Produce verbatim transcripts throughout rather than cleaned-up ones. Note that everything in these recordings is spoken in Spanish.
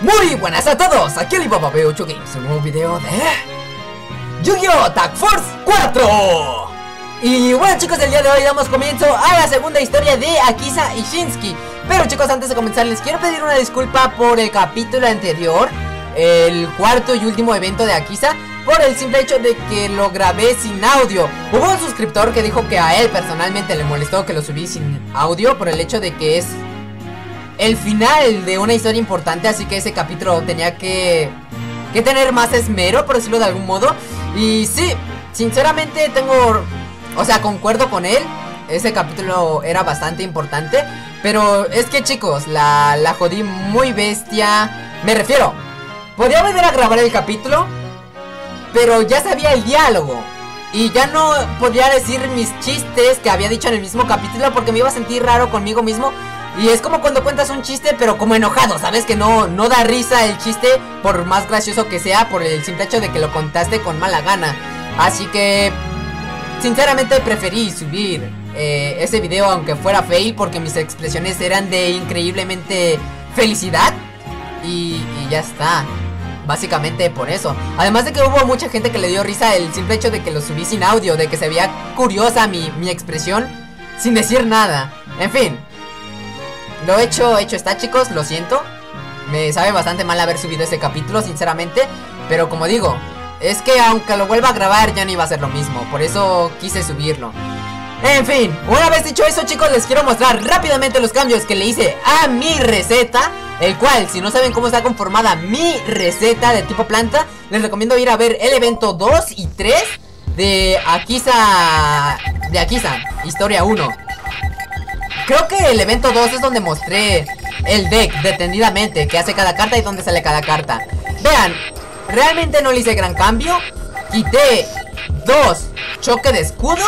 Muy buenas a todos, aquí Alibaba B ocho Games, un nuevo video de Yu-Gi-Oh! Tag Force cuatro. Y bueno chicos, el día de hoy damos comienzo a la segunda historia de Akisa y Shinsuke. Pero chicos, antes de comenzar les quiero pedir una disculpa por el capítulo anterior, el cuarto y último evento de Akisa, por el simple hecho de que lo grabé sin audio. Hubo un suscriptor que dijo que a él personalmente le molestó que lo subí sin audio por el hecho de que es el final de una historia importante, así que ese capítulo tenía que, que tener más esmero, por decirlo de algún modo. Y sí, sinceramente tengo, o sea, concuerdo con él. Ese capítulo era bastante importante, pero es que chicos, la, la jodí muy bestia. Me refiero, podía volver a grabar el capítulo, pero ya sabía el diálogo y ya no podía decir mis chistes que había dicho en el mismo capítulo, porque me iba a sentir raro conmigo mismo. Y es como cuando cuentas un chiste pero como enojado, ¿sabes? Que no, no da risa el chiste, por más gracioso que sea, por el simple hecho de que lo contaste con mala gana. Así que sinceramente preferí subir eh, ese video aunque fuera fail, porque mis expresiones eran de increíblemente felicidad. Y, y ya está, básicamente por eso. Además de que hubo mucha gente que le dio risa el simple hecho de que lo subí sin audio, de que se veía curiosa mi, mi expresión sin decir nada. En fin, lo hecho, hecho está chicos, lo siento. Me sabe bastante mal haber subido este capítulo, sinceramente. Pero como digo, es que aunque lo vuelva a grabar ya no iba a ser lo mismo, por eso quise subirlo. En fin, una vez dicho eso chicos, les quiero mostrar rápidamente los cambios que le hice a mi receta. El cual, si no saben cómo está conformada mi receta de tipo planta, les recomiendo ir a ver el evento dos y tres de Akisa, de Akisa, historia uno. Creo que el evento dos es donde mostré el deck detenidamente, que hace cada carta y dónde sale cada carta. Vean, realmente no le hice gran cambio. Quité dos choque de escudo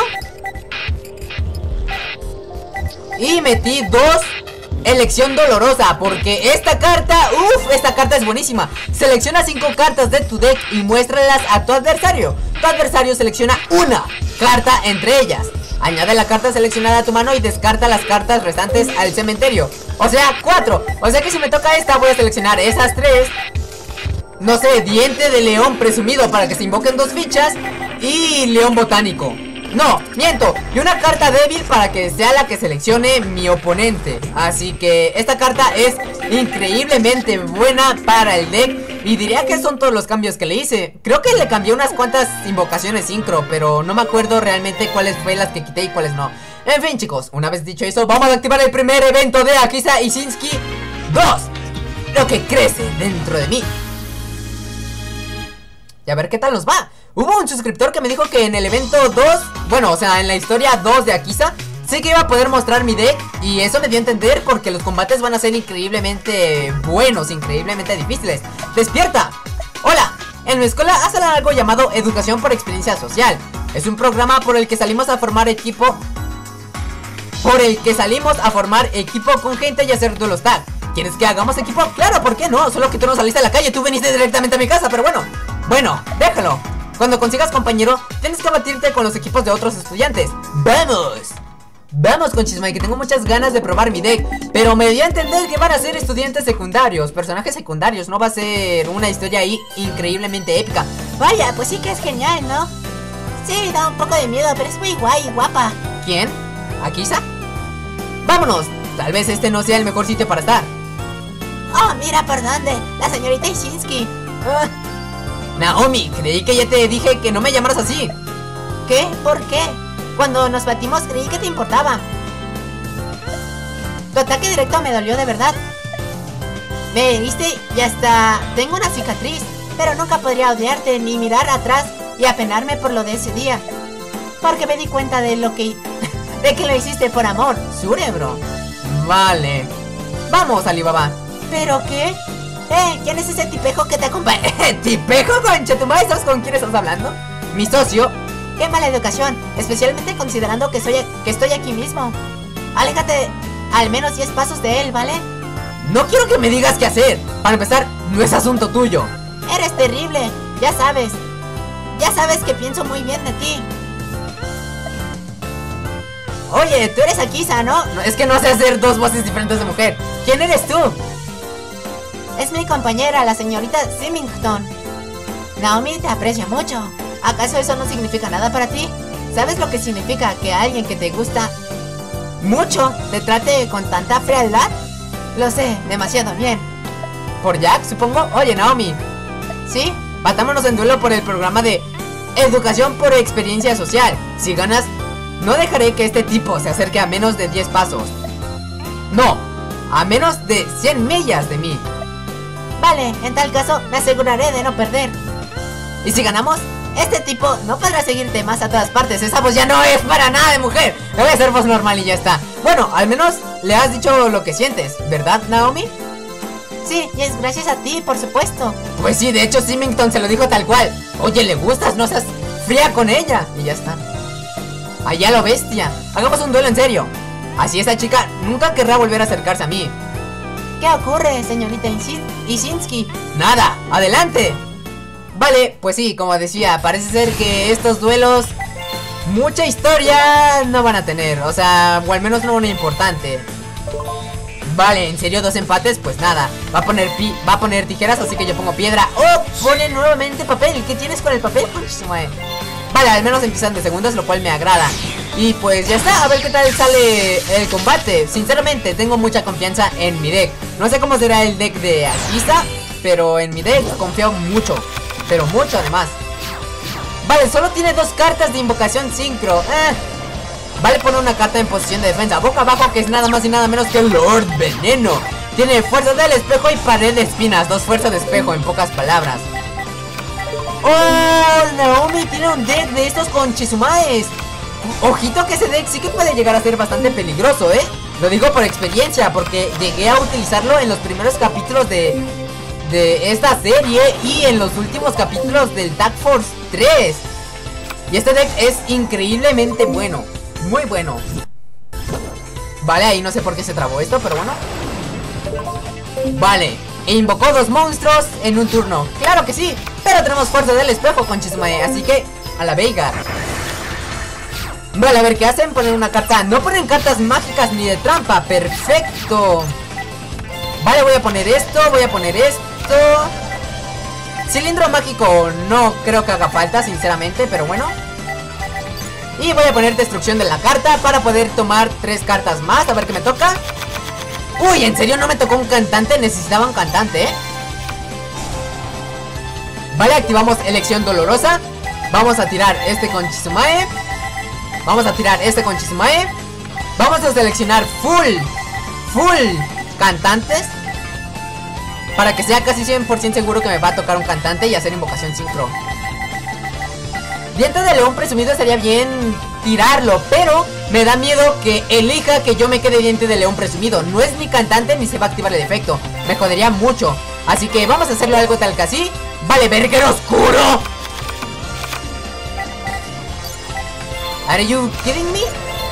y metí dos elección dolorosa, porque esta carta, uff, esta carta es buenísima. Selecciona cinco cartas de tu deck y muéstralas a tu adversario. Tu adversario selecciona una carta entre ellas. Añade la carta seleccionada a tu mano y descarta las cartas restantes al cementerio. O sea, cuatro. O sea que si me toca esta, voy a seleccionar esas tres. No sé, diente de león presumido para que se invoquen dos fichas. Y león botánico. No, miento, y una carta débil para que sea la que seleccione mi oponente. Así que esta carta es increíblemente buena para el deck. Y diría que son todos los cambios que le hice. Creo que le cambié unas cuantas invocaciones sincro, pero no me acuerdo realmente cuáles fue las que quité y cuáles no. En fin chicos, una vez dicho eso, vamos a activar el primer evento de Akisa y Shinsuke dos, lo que crece dentro de mí. Y a ver qué tal nos va. Hubo un suscriptor que me dijo que en el evento dos, bueno, o sea, en la historia dos de Akisa, sí que iba a poder mostrar mi deck. Y eso me dio a entender porque los combates van a ser increíblemente buenos, increíblemente difíciles. ¡Despierta! Hola, en mi escuela hacen algo llamado Educación por Experiencia Social. Es un programa por el que salimos a formar equipo Por el que salimos a formar equipo con gente y hacer duelos tag. ¿Quieres que hagamos equipo? Claro, ¿por qué no? Solo que tú no saliste a la calle, tú viniste directamente a mi casa, pero bueno. Bueno, déjalo. Cuando consigas compañero, tienes que batirte con los equipos de otros estudiantes. ¡Vamos! Vamos con Chismay, que tengo muchas ganas de probar mi deck. Pero me dio a entender que van a ser estudiantes secundarios, personajes secundarios. No va a ser una historia ahí increíblemente épica. Vaya, pues sí que es genial, ¿no? Sí, da un poco de miedo, pero es muy guay y guapa. ¿Quién? ¿Akisa? ¡Vámonos! Tal vez este no sea el mejor sitio para estar. Oh, mira por dónde, la señorita Shinsuke. Ah. Naomi, creí que ya te dije que no me llamaras así. ¿Qué? ¿Por qué? Cuando nos batimos creí que te importaba. Tu ataque directo me dolió de verdad. Me heriste y hasta tengo una cicatriz. Pero nunca podría odiarte ni mirar atrás y apenarme por lo de ese día. Porque me di cuenta de lo que... de que lo hiciste por amor, cerebro. Vale. Vamos, Alibaba. ¿Pero qué? Eh, ¿quién es ese tipejo que te acompaña? ¿Tipejo, concha tu madre? ¿Sabes con quién estás hablando? Mi socio. Qué mala educación, especialmente considerando que, soy, que estoy aquí mismo. Aléjate al menos diez pasos de él, ¿vale? No quiero que me digas qué hacer. Para empezar, no es asunto tuyo. Eres terrible, ya sabes. Ya sabes que pienso muy bien de ti. Oye, tú eres Akisa, ¿no? No, es que no sé hacer dos voces diferentes de mujer. ¿Quién eres tú? Es mi compañera, la señorita Symington. Naomi te aprecia mucho. ¿Acaso eso no significa nada para ti? ¿Sabes lo que significa que alguien que te gusta mucho te trate con tanta frialdad? Lo sé, demasiado bien. ¿Por Jack, supongo? Oye, Naomi. ¿Sí? Batámonos en duelo por el programa de educación por experiencia social. Si ganas, no dejaré que este tipo se acerque a menos de diez pasos. No, a menos de cien millas de mí. Vale, en tal caso me aseguraré de no perder. ¿Y si ganamos? Este tipo no podrá seguirte más a todas partes. Esa voz ya no es para nada de mujer. Le voy a hacer voz normal y ya está. Bueno, al menos le has dicho lo que sientes, ¿verdad, Naomi? Sí, y es gracias a ti, por supuesto. Pues sí, de hecho Symington se lo dijo tal cual. Oye, le gustas, no seas fría con ella. Y ya está. Allá lo bestia. Hagamos un duelo en serio. Así esa chica nunca querrá volver a acercarse a mí. ¿Qué ocurre, señorita Isinski? Nada, adelante. Vale, pues sí, como decía, parece ser que estos duelos mucha historia no van a tener. O sea, o al menos no una importante. Vale, ¿en serio dos empates? Pues nada, va a poner pi va a poner tijeras, así que yo pongo piedra. ¡Oh! Pone nuevamente papel. ¿Qué tienes con el papel? Vale, al menos empiezan de segundos, lo cual me agrada. Y pues ya está, a ver qué tal sale el combate. Sinceramente, tengo mucha confianza en mi deck. No sé cómo será el deck de Akisa, pero en mi deck confío mucho. Pero mucho además. Vale, solo tiene dos cartas de invocación sincro. eh. Vale, pone una carta en posición de defensa boca abajo, que es nada más y nada menos que Lord Veneno. Tiene fuerza del espejo y pared de espinas. Dos fuerzas de espejo, en pocas palabras. ¡Oh! Naomi tiene un deck de estos con Chizumaes. Ojito que ese deck sí que puede llegar a ser bastante peligroso, ¿eh? Lo digo por experiencia, porque llegué a utilizarlo en los primeros capítulos de, de esta serie y en los últimos capítulos del Dark Force tres. Y este deck es increíblemente bueno. Muy bueno. Vale, ahí no sé por qué se trabó esto, pero bueno. Vale, e invocó dos monstruos en un turno. Claro que sí, pero tenemos fuerza del espejo con Chizumae, así que a la Veigar. Vale, a ver qué hacen. Ponen una carta. No ponen cartas mágicas ni de trampa. Perfecto. Vale, voy a poner esto. Voy a poner esto. Cilindro mágico no creo que haga falta, sinceramente, pero bueno. Y voy a poner destrucción de la carta para poder tomar tres cartas más. A ver qué me toca. Uy, ¿en serio no me tocó un cantante? Necesitaba un cantante, ¿eh? Vale, activamos elección dolorosa. Vamos a tirar este con Chizumae. Vamos a tirar este con Chizumae. Vamos a seleccionar full Full cantantes, para que sea casi cien por ciento seguro que me va a tocar un cantante y hacer invocación sincro. Diente de león presumido estaría bien tirarlo, pero me da miedo que elija que yo me quede diente de león presumido. No es mi cantante ni se va a activar el efecto. Me jodería mucho. Así que vamos a hacerlo algo tal que así. Vale, Berger oscuro. Are you kidding me?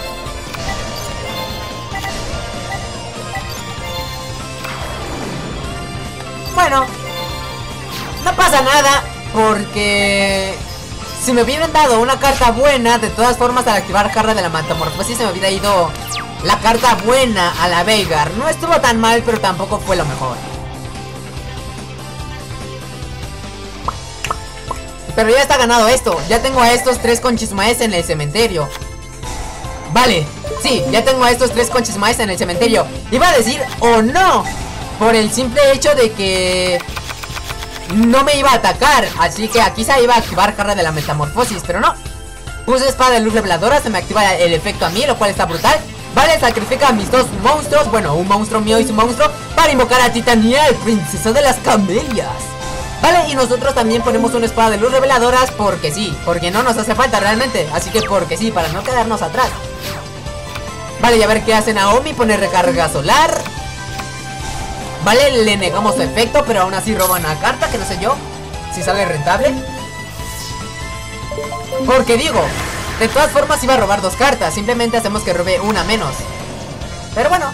Bueno, no pasa nada, porque si me hubieran dado una carta buena, de todas formas al activar Jarra de la Metamorfosis se me hubiera ido la carta buena a la Veigar. No estuvo tan mal, pero tampoco fue lo mejor. Pero ya está ganado esto. Ya tengo a estos tres Conchismaes en el cementerio. Vale, sí, ya tengo a estos tres Conchismaes en el cementerio. Iba a decir, o oh, no, por el simple hecho de que no me iba a atacar, así que aquí se iba a activar Jarra de la Metamorfosis, pero no. Puse espada de luz reveladora, se me activa el efecto a mí, lo cual está brutal. Vale, sacrifica a mis dos monstruos, bueno, un monstruo mío y su monstruo, para invocar a Titaniel, princesa de las camelias. Vale, y nosotros también ponemos una espada de luz reveladoras porque sí, porque no nos hace falta realmente, así que porque sí, para no quedarnos atrás. Vale, y a ver qué hace Naomi, pone recarga solar. Vale, le negamos su efecto, pero aún así roba una carta, que no sé yo si sale rentable. Porque digo, de todas formas iba a robar dos cartas, simplemente hacemos que robe una menos. Pero bueno.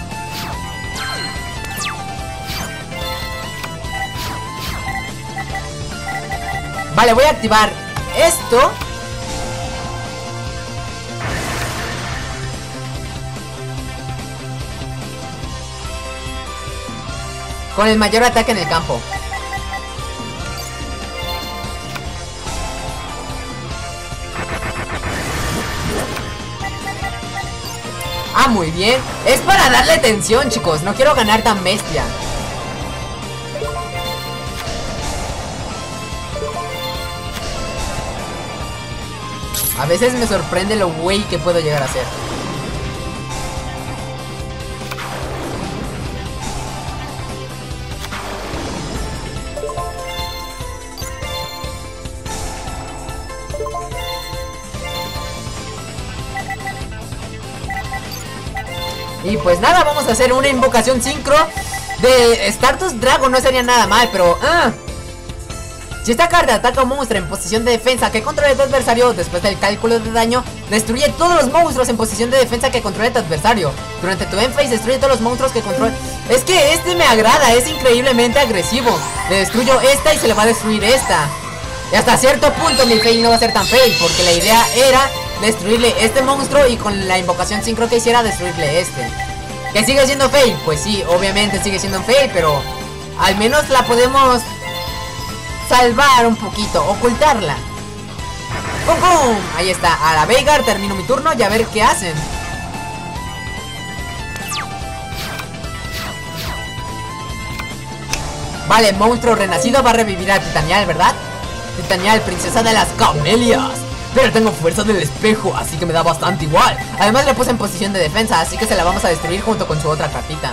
Vale, voy a activar esto. con el mayor ataque en el campo. Ah, muy bien. Es para darle tensión, chicos. No quiero ganar tan bestia. A veces me sorprende lo güey que puedo llegar a ser. Y pues nada, vamos a hacer una invocación sincro de Stardust Dragon. No sería nada mal, pero... Ah, si esta carta ataca a un monstruo en posición de defensa que controle tu adversario, después del cálculo de daño, destruye todos los monstruos en posición de defensa que controle tu adversario. Durante tu end phase, destruye todos los monstruos que controle... Es que este me agrada, es increíblemente agresivo. Le destruyo esta y se le va a destruir esta. Y hasta cierto punto mi fail no va a ser tan fail, porque la idea era destruirle este monstruo y con la invocación sincro que hiciera destruirle este. ¿Que sigue siendo fail? Pues sí, obviamente sigue siendo un fail, pero al menos la podemos salvar un poquito, ocultarla. ¡Pum, pum! Ahí está, a la Veigar, termino mi turno y a ver qué hacen. Vale, monstruo renacido va a revivir a Titanial, ¿verdad? Titanial, princesa de las camelias. Pero tengo fuerza del espejo, así que me da bastante igual. Además la puse en posición de defensa, así que se la vamos a destruir junto con su otra cartita.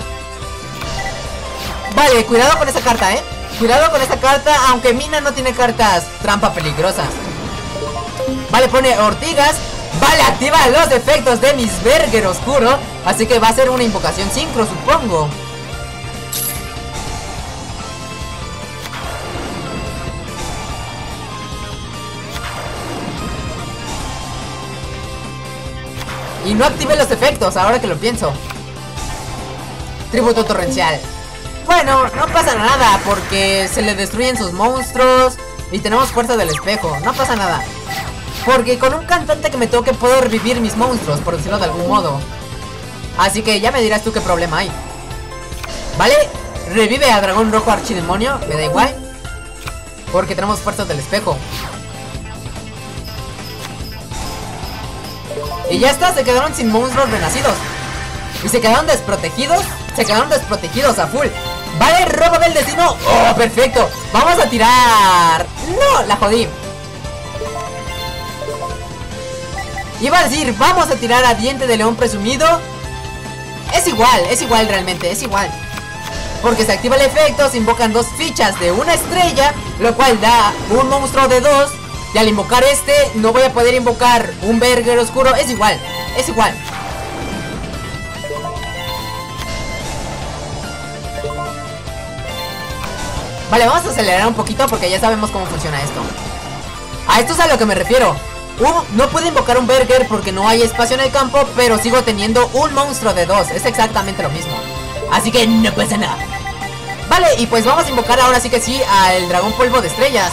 Vale, cuidado con esa carta, ¿eh? Cuidado con esa carta, aunque Mina no tiene cartas trampa peligrosas. Vale, pone ortigas. Vale, activa los efectos de Misberger oscuro. Así que va a ser una invocación sincro, supongo. Y no active los efectos, ahora que lo pienso. Tributo torrencial. Bueno, no pasa nada, porque se le destruyen sus monstruos y tenemos fuerza del espejo. No pasa nada, porque con un cantante que me toque puedo revivir mis monstruos, por decirlo de algún modo. Así que ya me dirás tú qué problema hay. Vale, revive a dragón rojo archidemonio, me da igual, porque tenemos fuerza del espejo. Y ya está, se quedaron sin monstruos renacidos. Y se quedaron desprotegidos. Se quedaron desprotegidos a full. Vale, robo del destino. Oh, perfecto. Vamos a tirar. No, la jodí. Iba a decir, vamos a tirar a diente de león presumido. Es igual, es igual realmente, es igual. Porque se activa el efecto, se invocan dos fichas de una estrella, lo cual da un monstruo de dos. Y al invocar este, no voy a poder invocar un Berger oscuro. Es igual, es igual. Vale, vamos a acelerar un poquito porque ya sabemos cómo funciona esto. A esto es a lo que me refiero. Uh, no puedo invocar un Berger porque no hay espacio en el campo, pero sigo teniendo un monstruo de dos. Es exactamente lo mismo. Así que no pasa nada. Vale, y pues vamos a invocar ahora sí que sí al dragón polvo de estrellas.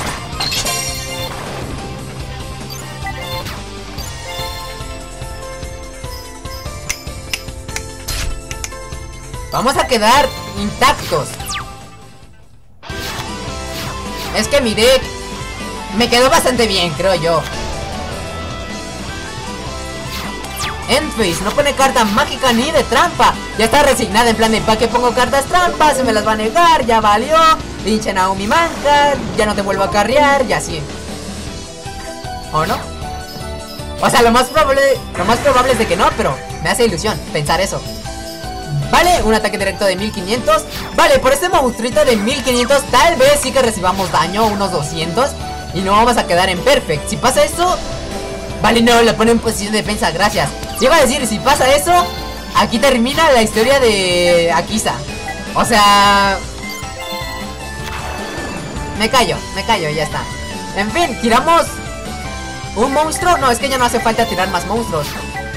Vamos a quedar intactos. Es que mi deck me quedó bastante bien, creo yo. End phase, no pone carta mágica ni de trampa. Ya está resignada en plan de ¿para qué pongo cartas trampas? Se me las va a negar, ya valió. Pinche Naomi manca, ya no te vuelvo a carrear y así. ¿O no? O sea, lo más probable, lo más probable es de que no, pero me hace ilusión pensar eso. Vale, un ataque directo de mil quinientos. Vale, por este monstruito de mil quinientos tal vez sí que recibamos daño, unos doscientos. Y no vamos a quedar en perfect. Si pasa eso... Vale, no, le pone en posición de defensa, gracias. Iba a decir, si pasa eso, aquí termina la historia de Akisa. O sea... Me callo, me callo, ya está. En fin, tiramos un monstruo. No, es que ya no hace falta tirar más monstruos.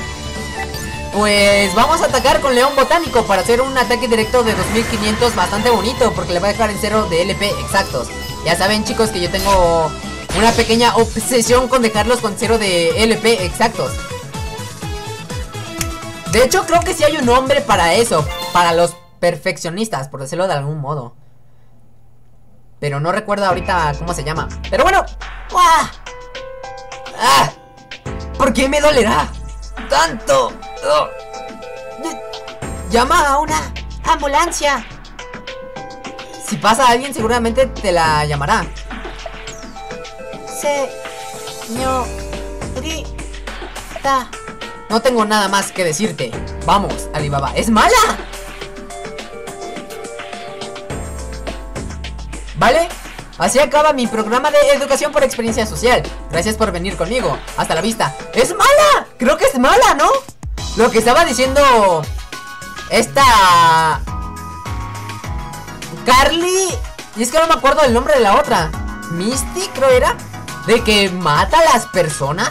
Pues vamos a atacar con León Botánico para hacer un ataque directo de dos mil quinientos bastante bonito, porque le va a dejar en cero de L P exactos. Ya saben, chicos, que yo tengo una pequeña obsesión con dejarlos con cero de L P exactos. De hecho, creo que sí hay un nombre para eso, para los perfeccionistas, por decirlo de algún modo. Pero no recuerdo ahorita cómo se llama. Pero bueno. ¡Ah! ¡Ah! ¿Por qué me dolerá tanto? Oh. Llama a una ambulancia. Si pasa a alguien, seguramente te la llamará. Señorita. No tengo nada más que decirte. Vamos, Alibaba. ¡Es mala! ¿Vale? Así acaba mi programa de educación por experiencia social. Gracias por venir conmigo. Hasta la vista. ¡Es mala! Creo que es mala, ¿no? Lo que estaba diciendo esta Carly, y es que no me acuerdo el nombre de la otra. Misty, creo era. De que mata a las personas.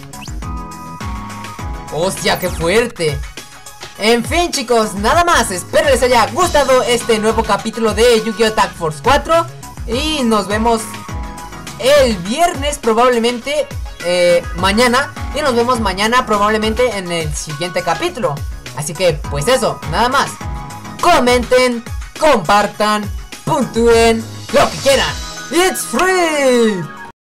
¡Hostia, qué fuerte! En fin, chicos, nada más. Espero les haya gustado este nuevo capítulo de Yu-Gi-Oh! Tag Force cuatro. Y nos vemos el viernes probablemente, eh, mañana. Y nos vemos mañana probablemente en el siguiente capítulo. Así que, pues eso, nada más. Comenten, compartan, puntúen, lo que quieran. ¡It's free!